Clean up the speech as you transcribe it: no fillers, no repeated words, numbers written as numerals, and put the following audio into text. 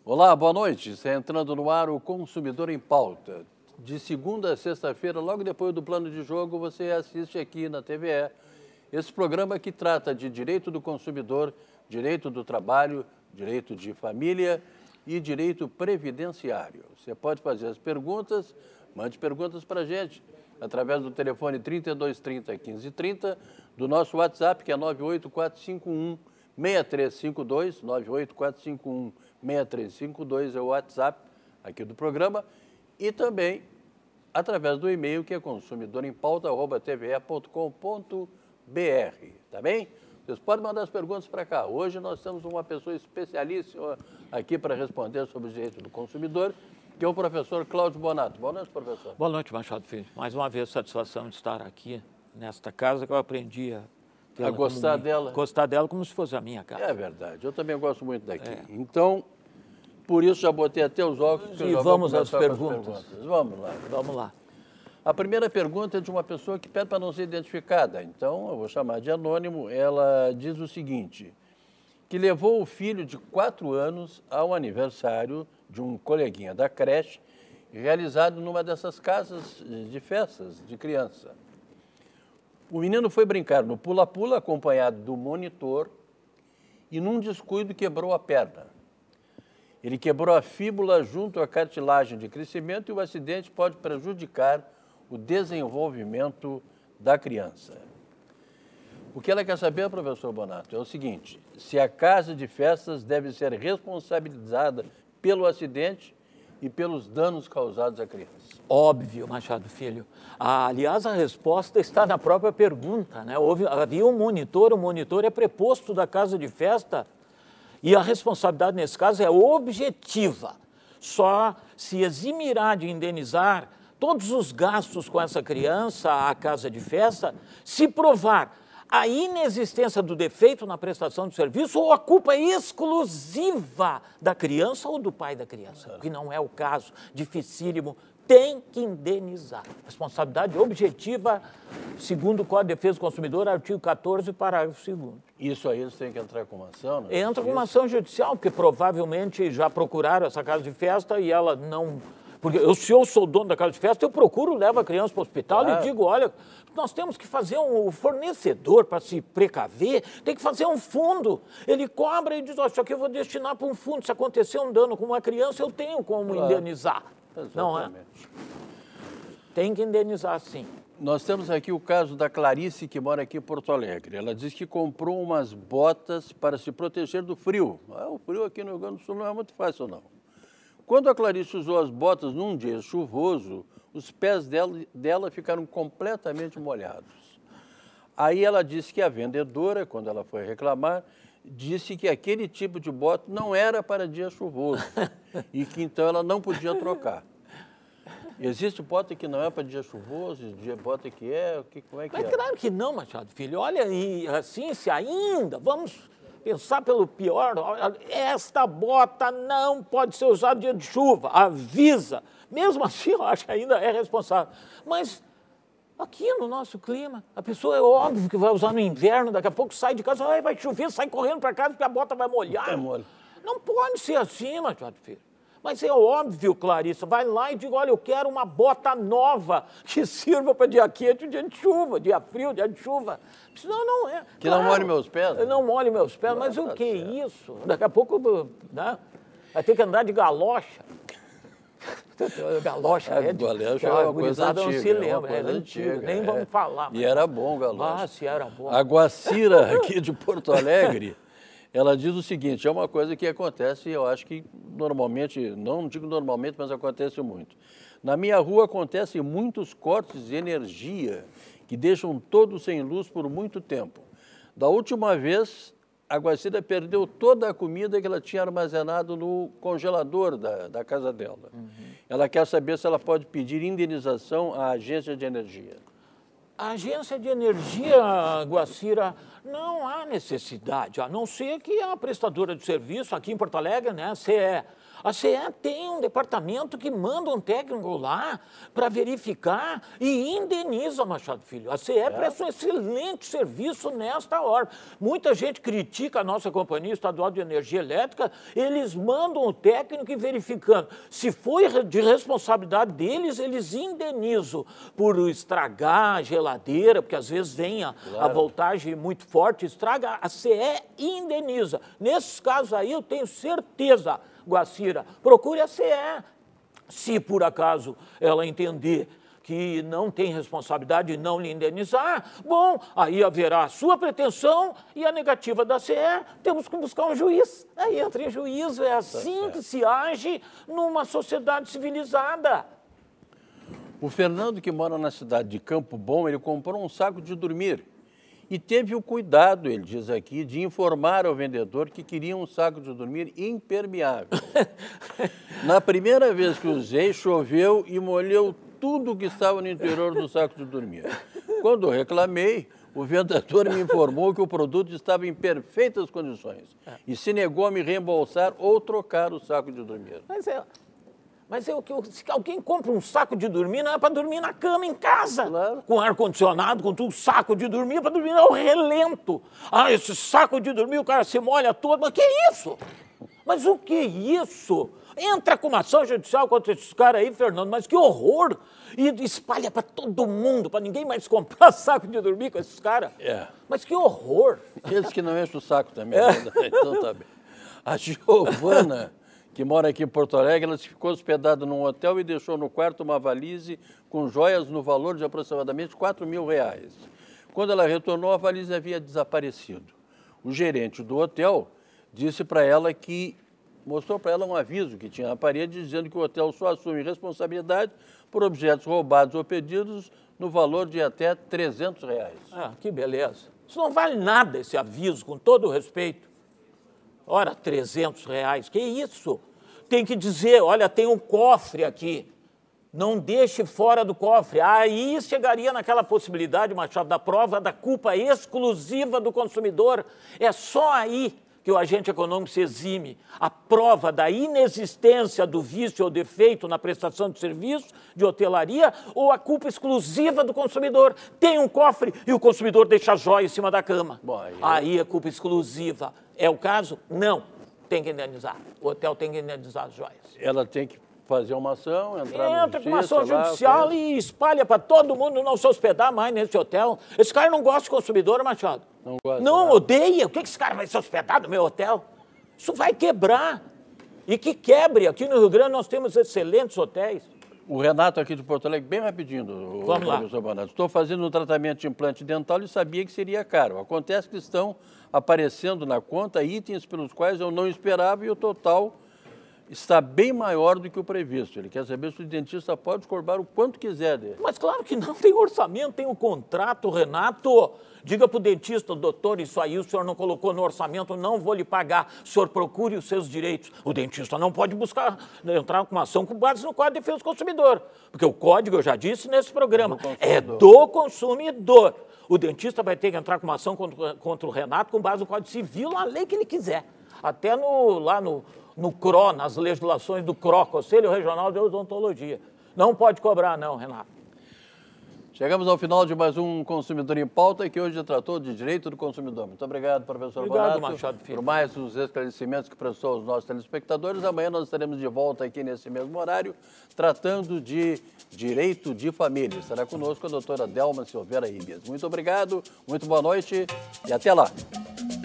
Olá, boa noite. Está entrando no ar o Consumidor em Pauta. De segunda a sexta-feira, logo depois do plano de jogo, você assiste aqui na TVE esse programa que trata de direito do consumidor, direito do trabalho, direito de família e direito previdenciário. Você pode fazer as perguntas, mande perguntas para a gente através do telefone 3230 1530, do nosso WhatsApp, que é 98451-6352, 98451-6352 é o WhatsApp aqui do programa, e também através do e-mail, que é consumidorempauta@tve.com.br, tá bem? Vocês podem mandar as perguntas para cá. Hoje nós temos uma pessoa especialíssima aqui para responder sobre o direito do consumidor, que é o professor Cláudio Bonato. Boa noite, professor. Boa noite, Machado Filho. Mais uma vez, satisfação de estar aqui nesta casa que eu aprendi a gostar dela. Gostar dela como se fosse a minha casa. É verdade, eu também gosto muito daqui. Então, por isso já botei até os óculos. E vamos às perguntas. Vamos lá. Vamos lá. A primeira pergunta é de uma pessoa que pede para não ser identificada. Então, eu vou chamar de anônimo. Ela diz o seguinte, que levou o filho de 4 anos ao aniversário de um coleguinha da creche, realizado numa dessas casas de festas de criança. O menino foi brincar no pula-pula, acompanhado do monitor, e num descuido quebrou a perna. Ele quebrou a fíbula junto à cartilagem de crescimento e o acidente pode prejudicar o desenvolvimento da criança. O que ela quer saber, professor Bonato, é o seguinte: se a casa de festas deve ser responsabilizada pelo acidente e pelos danos causados à criança. Óbvio, Machado Filho. Aliás, a resposta está na própria pergunta, né? Havia um monitor, o monitor é preposto da casa de festa e a responsabilidade nesse caso é objetiva. Só se eximirá de indenizar todos os gastos com essa criança à casa de festa se provar a inexistência do defeito na prestação de serviço ou a culpa exclusiva da criança ou do pai da criança, que não é o caso, dificílimo, tem que indenizar. Responsabilidade objetiva, segundo o Código de Defesa do Consumidor, artigo 14, parágrafo 2º. Isso aí eles têm que entrar com uma ação, né? Entra com uma ação judicial, porque provavelmente já procuraram essa casa de festa e ela não... Porque se eu sou dono da casa de festa, eu procuro, levo a criança para o hospital e digo, olha, nós temos que fazer o fornecedor para se precaver, tem que fazer um fundo. Ele cobra e diz, ó, isso aqui eu vou destinar para um fundo. Se acontecer um dano com uma criança, eu tenho como indenizar. Exatamente. Não é? Tem que indenizar, sim. Nós temos aqui o caso da Clarice, que mora aqui em Porto Alegre. Ela diz que comprou umas botas para se proteger do frio. O frio aqui no Rio Grande do Sul não é muito fácil, não. Quando a Clarice usou as botas num dia chuvoso, os pés dela ficaram completamente molhados. Aí ela disse que a vendedora, quando ela foi reclamar, disse que aquele tipo de bota não era para dia chuvoso e que então ela não podia trocar. Existe bota que não é para dia chuvoso, bota que é, como é que é? Mas claro que não, Machado Filho. Olha, e assim, se ainda, vamos pensar pelo pior, esta bota não pode ser usada dia de chuva, avisa. Mesmo assim, eu acho que ainda é responsável. Mas aqui no nosso clima, a pessoa é óbvio que vai usar no inverno, daqui a pouco sai de casa, vai chover, sai correndo para casa porque a bota vai molhar. Não pode ser assim, Machado Filho. Mas é óbvio, Clarissa, vai lá e diga, olha, eu quero uma bota nova que sirva para dia quente, dia de chuva, dia frio, dia de chuva. Senão não é. Que claro, não molhe meus pés? Não molhe meus pés, mas o que é isso? Daqui a pouco, né, vai ter que andar de galocha. Galocha é uma coisa antiga. Não se lembra, é antiga, nem vamos falar. E era bom, galocha. Ah, se era bom. A Guacira, aqui de Porto Alegre, ela diz o seguinte, é uma coisa que acontece, eu acho que normalmente, não digo normalmente, mas acontece muito. Na minha rua acontecem muitos cortes de energia que deixam todos sem luz por muito tempo. Da última vez, a Guacira perdeu toda a comida que ela tinha armazenado no congelador da casa dela. Ela quer saber se ela pode pedir indenização à agência de energia. A agência de energia, Guacira, não há necessidade, a não ser que a prestadora de serviço aqui em Porto Alegre, né, CE, A CE tem um departamento que manda um técnico lá para verificar e indeniza, Machado Filho. A CE presta um excelente serviço nesta hora. Muita gente critica a nossa Companhia Estadual de Energia Elétrica, eles mandam o técnico e verificando. Se foi de responsabilidade deles, eles indenizam por estragar a geladeira, porque às vezes vem a voltagem muito forte, estraga, a CE indeniza. Nesses casos aí, eu tenho certeza, Guacira, procure a CE. Se por acaso ela entender que não tem responsabilidade e não lhe indenizar, bom, aí haverá a sua pretensão e a negativa da CE, temos que buscar um juiz. Aí entra em juízo, é assim que se age numa sociedade civilizada. O Fernando, que mora na cidade de Campo Bom, ele comprou um saco de dormir. E teve o cuidado, ele diz aqui, de informar ao vendedor que queria um saco de dormir impermeável. Na primeira vez que usei, choveu e molhou tudo que estava no interior do saco de dormir. Quando eu reclamei, o vendedor me informou que o produto estava em perfeitas condições e se negou a me reembolsar ou trocar o saco de dormir. Se alguém compra um saco de dormir, não é para dormir na cama em casa. Claro. Com ar-condicionado, com tudo, saco de dormir, é para dormir ao relento. Ah, esse saco de dormir, o cara se molha todo. Mas que isso? Mas o que é isso? Entra com uma ação judicial contra esses caras aí, Fernando, mas que horror! E espalha para todo mundo, para ninguém mais comprar saco de dormir com esses caras. Mas que horror! Eles que não enchem o saco também. Então tá bem. A Giovana, que mora aqui em Porto Alegre, ela ficou hospedada num hotel e deixou no quarto uma valise com joias no valor de aproximadamente R$4.000. Quando ela retornou, a valise havia desaparecido. O gerente do hotel disse para ela que mostrou para ela um aviso que tinha na parede dizendo que o hotel só assume responsabilidade por objetos roubados ou perdidos no valor de até R$300. Ah, que beleza. Isso não vale nada, esse aviso, com todo o respeito. Ora, R$300, que isso? Tem que dizer, olha, tem um cofre aqui, não deixe fora do cofre. Aí chegaria naquela possibilidade, Machado, da prova da culpa exclusiva do consumidor. É só aí que o agente econômico se exime. A prova da inexistência do vício ou defeito na prestação de serviço de hotelaria ou a culpa exclusiva do consumidor. Tem um cofre e o consumidor deixa a joia em cima da cama. Bom, aí é culpa exclusiva. É o caso? Não. Tem que indenizar. O hotel tem que indenizar as joias. Ela tem que fazer uma ação, entra com uma ação judicial e espalha para todo mundo não se hospedar mais nesse hotel. Esse cara não gosta de consumidor, Machado. Não gosta. Não, odeia. O que esse cara vai se hospedar no meu hotel? Isso vai quebrar. E que quebre. Aqui no Rio Grande nós temos excelentes hotéis. O Renato aqui de Porto Alegre, bem rapidinho, Vamos lá. professor Bonato. Estou fazendo um tratamento de implante dental e sabia que seria caro. Acontece que estão aparecendo na conta itens pelos quais eu não esperava e o total está bem maior do que o previsto. Ele quer saber se o dentista pode cobrar o quanto quiser dele. Mas claro que não, tem orçamento, tem um contrato, Renato. Diga para o dentista, doutor, isso aí o senhor não colocou no orçamento, não vou lhe pagar. O senhor procure os seus direitos. O dentista não pode entrar com uma ação com base no Código de Defesa do Consumidor. Porque o código, eu já disse nesse programa, é do consumidor. O dentista vai ter que entrar com uma ação contra o Renato com base no Código Civil, na lei que ele quiser. Até lá no CRO, nas legislações do CRO, Conselho Regional de Odontologia. Não pode cobrar, não, Renato. Chegamos ao final de mais um Consumidor em Pauta, que hoje tratou de direito do consumidor. Muito obrigado, professor Bonato, Machado Filho, por mais os esclarecimentos que prestou aos nossos telespectadores. Amanhã nós estaremos de volta aqui nesse mesmo horário, tratando de direito de família. Estará conosco a doutora Delma Silveira Ibias. Muito obrigado, muito boa noite e até lá.